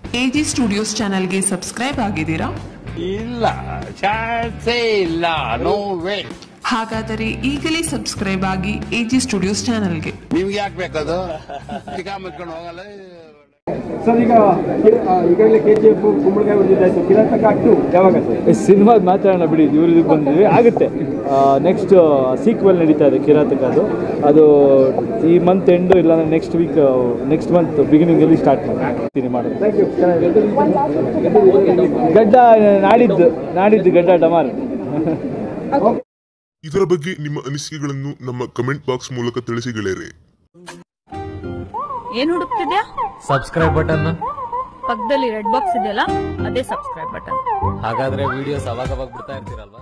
AG studios ಚಾನೆಲ್ಗೆ subscribe ಆಗಿದ್ದೀರಾ? ಇಲ್ಲ, ಚಾನ್ಸೇ ಇಲ್ಲ, ನೋ ವೇ. ಹಾಗಾದರೆ ಈಗಲೇ ಸಬ್ಸ್ಕ್ರೈಬ್ ಆಗಿ ಎಜಿ ಸ್ಟುಡಿಯೋಸ್ ಚಾನೆಲ್ಗೆ. ನಿಮ್ಗೆ ಯಾಕೆ ಬೇಕದು? ಮುಚ್ಕೊಂಡು ಹೋಗಲ್ಲ ಸರ್. ಈಗಾಗಲೇ KGF ಕುಂಬಳಕಾಯಿ ಹೊಡೆದಿದ್ದಾಯ್ತು, ಕಿರಾತಕ 2 ಯಾವಾಗ ಸರ್? ಸಿನಿಮಾದ ಮಾತಾಡೋಣ ಬಿಡಿ, ಇವ್ರಿಗೆ ಬಂದಿದ್ವಿ ಆಗುತ್ತೆ. ನೆಕ್ಸ್ಟ್ ಸೀಕ್ವೆಲ್ ನಡೀತಾ ಇದೆ ಕಿರಾತಕ. ಅದು ಈ ಮಂತ್ ಎಂಡು ಇಲ್ಲಾಂದ್ರೆ ನೆಕ್ಸ್ಟ್ ಮಂತ್ ಬಿಗಿನಿಂಗಲ್ಲಿ ಸ್ಟಾರ್ಟ್ ಮಾಡ್ತೀನಿ ಮಾಡೋದು. ಗಡ್ಡ ನಾಡಿದ್ದು ಗಡ್ಡ ಡಮಾರ್. ಇದರ ಬಗ್ಗೆ ನಿಮ್ಮ ಅನಿಸಿಕೆಗಳನ್ನು ನಮ್ಮ ಕಮೆಂಟ್ ಬಾಕ್ಸ್ ಮೂಲಕ ತಿಳಿಸಿ ಗೆಳೆಯರೆ. ಏನ್ ಹುಡುಕ್ತಿದ್ಯಾ? Subscribe button. ಪಕ್ಕದಲ್ಲಿ ರೆಡ್ ಬಾಕ್ಸ್ ಇದೆಯಲ್ಲ, ಅದೇ ಸಬ್ಸ್ಕ್ರೈಬ್ ಬಟನ್. ಹಾಗಾದ್ರೆ ವಿಡಿಯೋಸ್ ಅವಾಗ ಬಿಡ್ತಾ ಇರ್ತೀರಲ್ವಾ?